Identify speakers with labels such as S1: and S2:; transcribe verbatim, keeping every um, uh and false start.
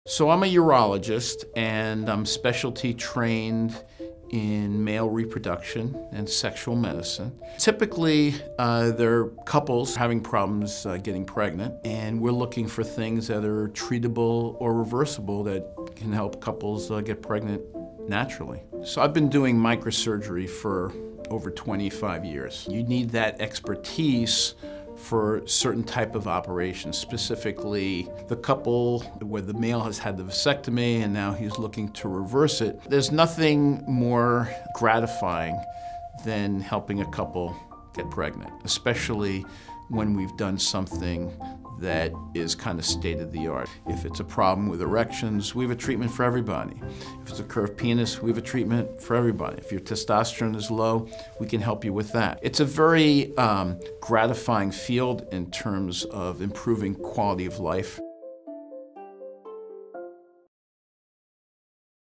S1: So I'm a urologist, and I'm specialty trained in male reproduction and sexual medicine. Typically, uh, there are couples having problems uh, getting pregnant, and we're looking for things that are treatable or reversible that can help couples uh, get pregnant naturally. So I've been doing microsurgery for over twenty-five years. You need that expertise for certain type of operations, specifically the couple where the male has had the vasectomy and now he's looking to reverse it. There's nothing more gratifying than helping a couple get pregnant, especially when we've done something that is kind of state-of-the-art. If it's a problem with erections, we have a treatment for everybody. If it's a curved penis, we have a treatment for everybody. If your testosterone is low, we can help you with that. It's a very um, gratifying field in terms of improving quality of life.